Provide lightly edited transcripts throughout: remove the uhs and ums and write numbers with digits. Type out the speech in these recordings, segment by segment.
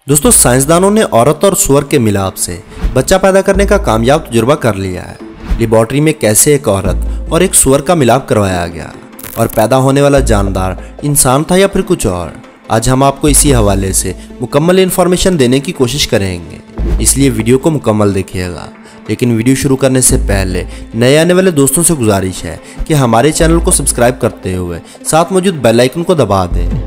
दोस्तों, साइंसदानों ने औरत और सूअर के मिलाप से बच्चा पैदा करने का कामयाब तजुर्बा कर लिया है। लेबॉर्ट्री में कैसे एक औरत और एक सूअर का मिलाप करवाया गया और पैदा होने वाला जानदार इंसान था या फिर कुछ और, आज हम आपको इसी हवाले से मुकम्मल इन्फॉर्मेशन देने की कोशिश करेंगे, इसलिए वीडियो को मुकम्मल देखिएगा। लेकिन वीडियो शुरू करने से पहले नए आने वाले दोस्तों से गुजारिश है कि हमारे चैनल को सब्सक्राइब करते हुए साथ मौजूद बेल आइकन को दबा दें।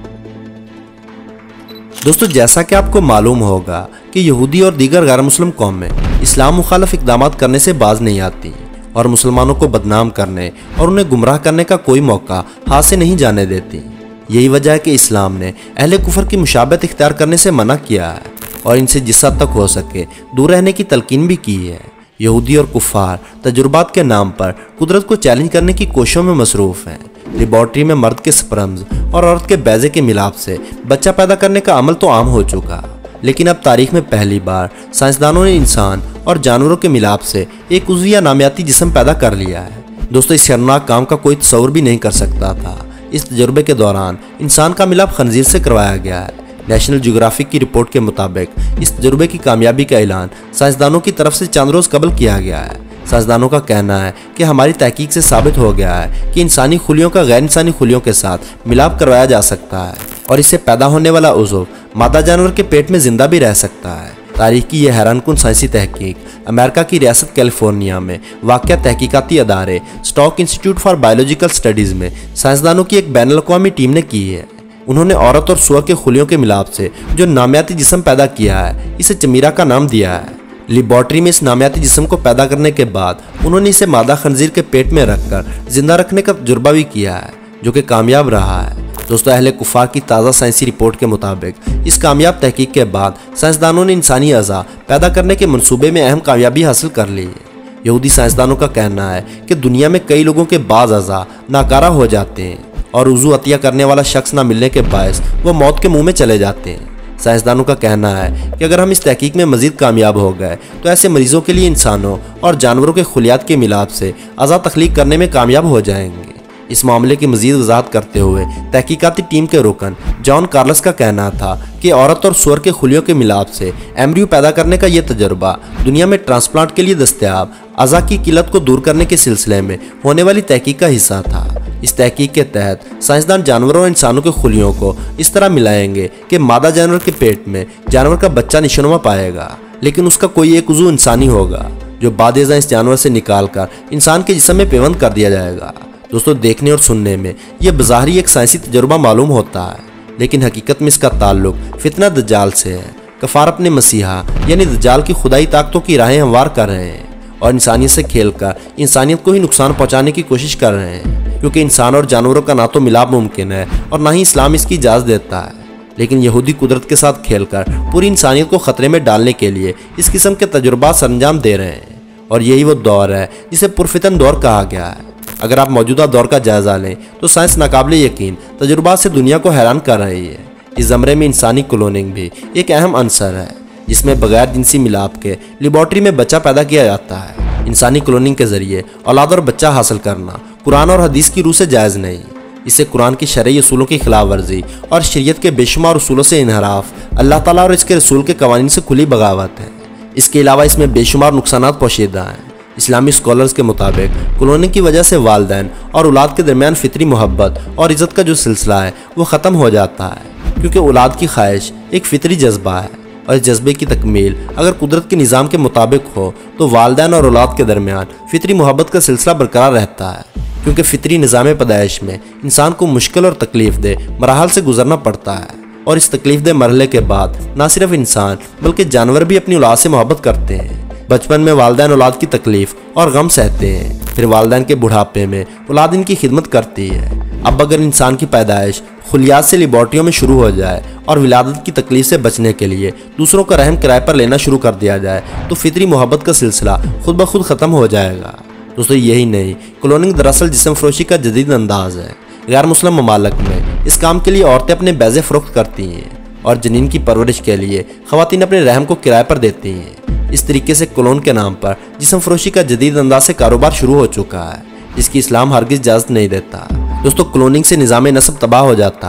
दोस्तों, जैसा कि आपको मालूम होगा कि यहूदी और दीगर गैर मुस्लिम कौमें इस्लाम मुखालिफ इक़दाम करने से बाज नहीं आती और मुसलमानों को बदनाम करने और उन्हें गुमराह करने का कोई मौका हाथ से नहीं जाने देती। यही वजह है कि इस्लाम ने अहले कुफर की मुशाबहत इख्तियार करने से मना किया है और इनसे जिस हद तक हो सके दूर रहने की तलकीन भी की है। यहूदी और कुफार तजुर्बात के नाम पर कुदरत को चैलेंज करने की कोशिशों में मसरूफ़ हैं। लेबॉर्ट्री में मर्द के स्पर्म्स और औरत के बैजे के मिलाप से बच्चा पैदा करने का अमल तो आम हो चुका, लेकिन अब तारीख में पहली बार साइंसदानों ने इंसान और जानवरों के मिलाप से एक उज़वी या नामियाती जिस्म पैदा कर लिया है। दोस्तों, इस शर्मनाक काम का कोई तस्वर भी नहीं कर सकता था। इस तजुर्बे के दौरान इंसान का मिलाप खंजीर से करवाया गया है। नेशनल ज्योग्राफिक की रिपोर्ट के मुताबिक इस तजुर्बे की कामयाबी का ऐलान साइंसदानों की तरफ से चंद रोज़ कबल किया गया है। साइंसदानों का कहना है कि हमारी तहकीक से साबित हो गया है कि इंसानी खुलियों का गैर इंसानी खुलियों के साथ मिलाप करवाया जा सकता है और इससे पैदा होने वाला उज़्व मादा जानवर के पेट में जिंदा भी रह सकता है। तारीख की यह हैरानकुन साइंसी तहकीक अमेरिका की रियासत कैलिफोर्निया में वाक़या तहकीकाती अदारे Salk Institute for Biological Studies में साइंसदानों की एक बैनुल अक़वामी टीम ने की है। उन्होंने औरत और सूअर के खुलियों के मिलाप से जो नामियाती जिस्म पैदा किया है, इसे चमीरा का नाम दिया है। लेबॉर्ट्री में इस नामियाती जिस्म को पैदा करने के बाद उन्होंने इसे मादा खंजीर के पेट में रखकर जिंदा रखने का तजुर्बा भी किया है, जो कि कामयाब रहा है। दोस्तों, अहले कुफार की ताज़ा साइंसी रिपोर्ट के मुताबिक इस कामयाब तहकीक के बाद साइंसदानों ने इंसानी अज़ा पैदा करने के मंसूबे में अहम कामयाबी हासिल कर ली है। यहूदी साइंसदानों का कहना है कि दुनिया में कई लोगों के बाज़ अज़ा नाकारा हो जाते हैं और उज़ू अतिया करने वाला शख्स ना मिलने के बायस वो मौत के मुंह में चले जाते हैं। साइंसदानों का कहना है कि अगर हम इस तहकीक में मजीद कामयाब हो गए तो ऐसे मरीजों के लिए इंसानों और जानवरों के खुलियात के मिलाप से अज़ा तख्लीक करने में कामयाब हो जाएंगे। इस मामले की मजीद वजाहत करते हुए तहकीकाती टीम के रुकन जॉन कार्लस का कहना था कि औरत और सूअर के खुलियों के मिलाप से एम्ब्रियो पैदा करने का यह तजुर्बा दुनिया में ट्रांसप्लांट के लिए दस्तयाब अज़ा की किल्लत को दूर करने के सिलसिले में होने वाली तहकीक का हिस्सा था। इस तहकीक के तहत साइंसदान जानवरों और इंसानों के खुलियों को इस तरह मिलाएंगे कि मादा जानवर के पेट में जानवर का बच्चा निशोनुमा पाएगा, लेकिन उसका कोई एक उज़ू इंसानी होगा जो बादेज़ा इस जानवर से निकाल कर इंसान के जिस्म में पेवंद कर दिया जाएगा। दोस्तों, देखने और सुनने में यह बज़ाहिर एक साइंसी तजुर्बा मालूम होता है, लेकिन हकीकत में इसका ताल्लुक फितना दज्जाल से है। कफ़ार अपने मसीहा यानी दज्जाल की खुदाई ताकतों की राहें हमवार कर रहे हैं और इंसानियत से खेलकर इंसानियत को ही नुकसान पहुंचाने की कोशिश कर रहे हैं, क्योंकि इंसान और जानवरों का ना तो मिलाप मुमकिन है और ना ही इस्लाम इसकी इजाज़त देता है। लेकिन यहूदी कुदरत के साथ खेलकर पूरी इंसानियत को ख़तरे में डालने के लिए इस किस्म के तजुर्बात सरंजाम दे रहे हैं और यही वो दौर है जिसे पुरफितन दौर कहा गया है। अगर आप मौजूदा दौर का जायज़ा लें तो साइंस नाकाबिले यकीन तजुर्बात से दुनिया को हैरान कर रही है। इस ज़मरे में इंसानी क्लोनिंग भी एक अहम अंसर है, जिसमें बगैर जिनसी मिलाप के लेबॉर्ट्री में बच्चा पैदा किया जाता है। इंसानी क्लोनिंग के ज़रिए औलाद और बच्चा हासिल करना कुरान और हदीस की रूह से जायज़ नहीं। इससे कुरान की शरई उसूलों की खिलाफ वर्जी और शरीयत के बेशुमार उसूलों से इनहराफ, अल्लाह ताला और इसके रसूल के कवानीन से खुली बगावत है। इसके अलावा इसमें बेशुमार नुकसानात पोशीदा हैं। इस्लामी स्कॉलर्स के मुताबिक क्लोनिंग की वजह से वालिदैन और औलाद के दरमियान फितरी मोहब्बत और इज़्ज़त का जो सिलसिला है वो ख़त्म हो जाता है, क्योंकि औलाद की ख्वाहिश एक फितरी जज्बा है और इस जज्बे की तकमील अगर कुदरत के निज़ाम के मुताबिक हो तो वालिदैन और औलाद के दरमियान फितरी मोहब्बत का सिलसिला बरकरार रहता है, क्योंकि फितरी निज़ाम पैदाइश में इंसान को मुश्किल और तकलीफ दे मराहल से गुजरना पड़ता है और इस तकलीफ दे मरहले के बाद ना सिर्फ इंसान बल्कि जानवर भी अपनी औलाद से मोहब्बत करते हैं। बचपन में वालिदैन औलाद की तकलीफ और गम सहते हैं, फिर वालिदैन के बुढ़ापे में औलाद इनकी खिदमत करती है। अब अगर इंसान की पैदाइश खुलियात से लेबॉर्ट्रियों में शुरू हो जाए और विलादत की तकलीफ से बचने के लिए दूसरों का रहम किराए पर लेना शुरू कर दिया जाए तो फितरी मोहब्बत का सिलसिला खुद ब खुद ख़त्म हो जाएगा। दोस्तों, यही नहीं, क्लोनिंग दरअसल जिस्म फरोशी का जदीद अंदाज है। गैर मुस्लिम ममालिक में इस काम के लिए औरतें अपने बैज़े फ़रोख्त करती हैं और जनीन की परवरिश के लिए ख़वातीन अपने रहम को किराए पर देती हैं। इस तरीके से क्लोन के नाम पर जिस्म फरोशी का जदीद अंदाज से कारोबार शुरू हो चुका है, जिसकी इस्लाम हरगिज़ इजाज़त नहीं देता। दोस्तों, क्लोनिंग से निज़ाम नस्ब तबाह हो जाता है,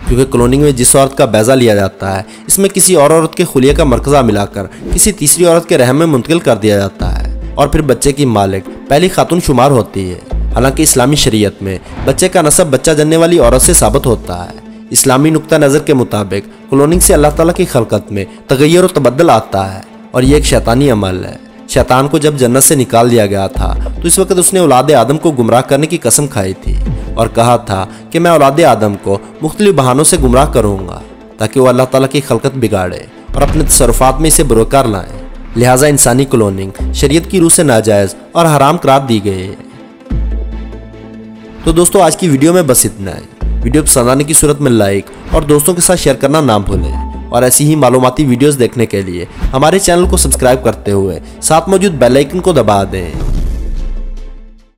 क्योंकि क्लोनिंग में जिस औरत का बैजा लिया जाता है इसमें किसी और औरत के खुलिया का मरकज़ा मिलाकर किसी तीसरी औरत के रहम में मुंतकिल कर दिया जाता है और फिर बच्चे की मालिक पहली खातून शुमार होती है। हालांकि इस्लामी शरीयत में बच्चे का नसब बच्चा जनने वाली औरत से साबित होता है। इस्लामी नुक्ता नज़र के मुताबिक क्लोनिंग से अल्लाह ताला की खलकत में तगय्युर और तबद्दुल आता है और ये एक शैतानी अमल है। शैतान को जब जन्नत से निकाल दिया गया था तो इस वक्त उसने औलाद आदम को गुमराह करने की कसम खाई थी और कहा था कि मैं औलाद आदम को मुख्तलिफ बहानों से गुमराह करूँगा ताकि वो अल्लाह ताला की खलकत बिगाड़े और अपने तसर्रुफात में इसे बरोकार लाएं। लिहाजा इंसानी क्लोनिंग शरीयत की रूह से नाजायज़ और हराम करार दी गई है। तो दोस्तों आज की वीडियो में बस इतना है। वीडियो पसंद आने की सूरत में लाइक और दोस्तों के साथ शेयर करना ना भूलें और ऐसी ही मालूमाती वीडियोस देखने के लिए हमारे चैनल को सब्सक्राइब करते हुए साथ मौजूद बेल आइकन को दबा दें।